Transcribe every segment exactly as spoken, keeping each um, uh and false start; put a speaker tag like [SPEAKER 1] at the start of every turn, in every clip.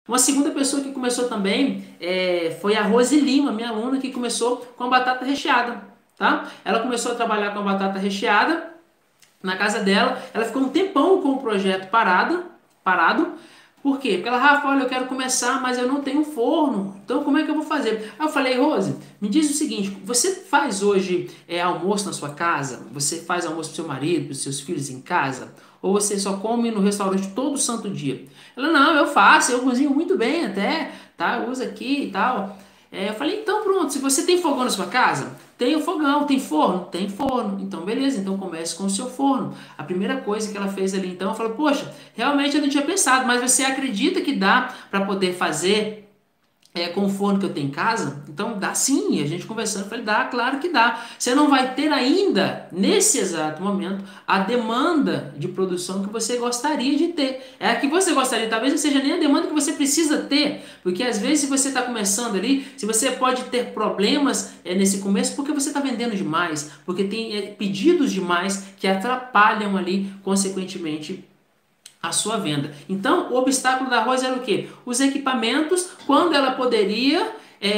[SPEAKER 1] Uma segunda pessoa que começou também é, foi a Rose Lima, minha aluna, que começou com a batata recheada, tá? Ela começou a trabalhar com a batata recheada na casa dela. Ela ficou um tempão com o projeto parado, parado. Por quê? Porque ela, Rafa, olha, eu quero começar, mas eu não tenho forno. Então, como é que eu vou fazer? Aí eu falei, Rose, me diz o seguinte: você faz hoje é, almoço na sua casa? Você faz almoço pro seu marido, pros seus filhos em casa? Ou você só come no restaurante todo santo dia? Ela, não, eu faço, eu cozinho muito bem até, tá? Eu uso aqui e tal. É, eu falei, então pronto, se você tem fogão na sua casa, tem o fogão, tem forno? Tem forno. Então beleza, então comece com o seu forno. A primeira coisa que ela fez ali então, ela falou, poxa, realmente eu não tinha pensado, mas você acredita que dá para poder fazer é, com o forno que eu tenho em casa? Então dá sim. E a gente conversando, eu falei, dá, claro que dá. Você não vai ter ainda, nesse exato momento, a demanda de produção que você gostaria de ter. É a que você gostaria, talvez não seja nem a demanda que você precisa ter, porque às vezes se você está começando ali, se você pode ter problemas é, nesse começo, porque você está vendendo demais, porque tem é, pedidos demais que atrapalham ali, consequentemente, a sua venda. Então, o obstáculo da Rose era o quê? Os equipamentos, quando ela poderia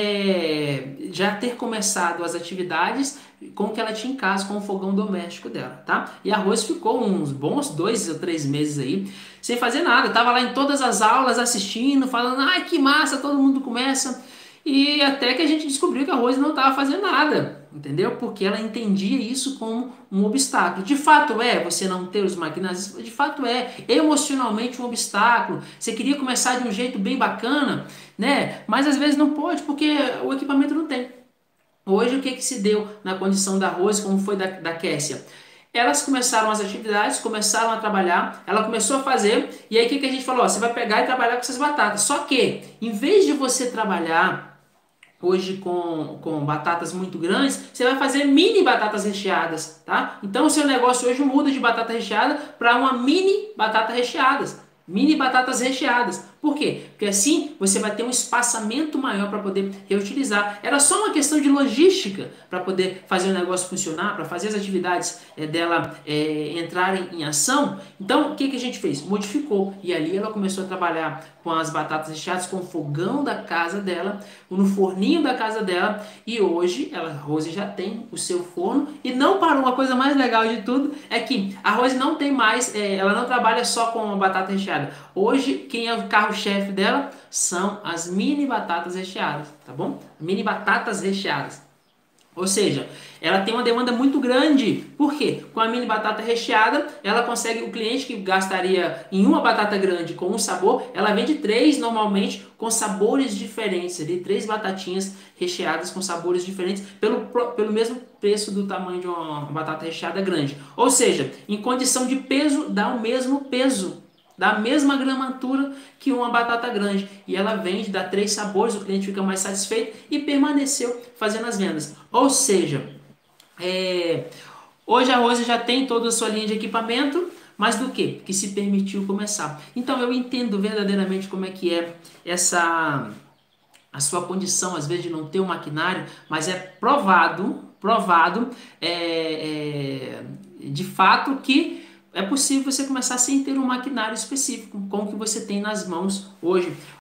[SPEAKER 1] é, já ter começado as atividades com o que ela tinha em casa, com o fogão doméstico dela, tá? E a Rose ficou uns bons dois ou três meses aí, sem fazer nada. Tava lá em todas as aulas assistindo, falando, ai que massa, todo mundo começa. E até que a gente descobriu que a Rose não estava fazendo nada, entendeu? Porque ela entendia isso como um obstáculo. De fato é você não ter os maquinários, de fato é emocionalmente um obstáculo. Você queria começar de um jeito bem bacana, né? Mas às vezes não pode porque o equipamento não tem. Hoje o que que se deu na condição da Rose, como foi da, da Kessia? Elas começaram as atividades, começaram a trabalhar, ela começou a fazer, e aí o que que a gente falou? Ó, você vai pegar e trabalhar com essas batatas. Só que, em vez de você trabalhar hoje com, com batatas muito grandes, você vai fazer mini batatas recheadas, tá? Então o seu negócio hoje muda de batata recheada para uma mini batata recheadas. Mini batatas recheadas. Por quê? Porque assim você vai ter um espaçamento maior para poder reutilizar. Era só uma questão de logística para poder fazer o negócio funcionar, para fazer as atividades é, dela é, entrarem em ação. Então, o que, que a gente fez? Modificou. E ali ela começou a trabalhar com as batatas recheadas, com o fogão da casa dela, no forninho da casa dela. E hoje, ela, a Rose já tem o seu forno. E não parou. Uma coisa mais legal de tudo é que a Rose não tem mais, é, ela não trabalha só com a batata recheada. Hoje, quem é o carro-chefe dela são as mini batatas recheadas, tá bom? Mini batatas recheadas. Ou seja, ela tem uma demanda muito grande. Por quê? Com a mini batata recheada, ela consegue, o cliente que gastaria em uma batata grande com um sabor, ela vende três normalmente com sabores diferentes, ali, três batatinhas recheadas com sabores diferentes pelo, pelo mesmo preço do tamanho de uma batata recheada grande. Ou seja, em condição de peso, dá o mesmo peso, da mesma gramatura que uma batata grande. E ela vende, dá três sabores, o cliente fica mais satisfeito e permaneceu fazendo as vendas. Ou seja, é, hoje a Rose já tem toda a sua linha de equipamento, mas do que? Que se permitiu começar. Então eu entendo verdadeiramente como é que é essa a sua condição, às vezes, de não ter um maquinário, mas é provado, provado, é, é, de fato que é possível você começar sem ter um maquinário específico, com o que você tem nas mãos hoje.